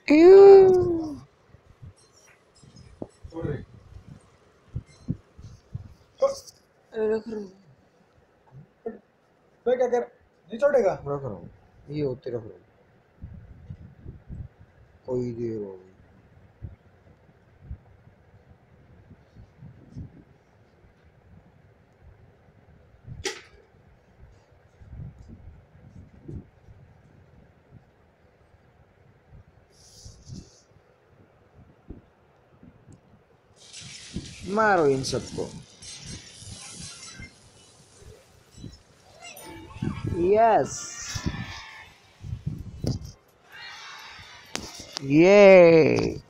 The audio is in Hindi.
Ew. रख रहा हूँ। मैं क्या कर नहीं छोड़ेगा। रख रहा हूँ। ये होते रख रहा हूँ। कोई देर हो गई। मारो इन सबको। यस। ये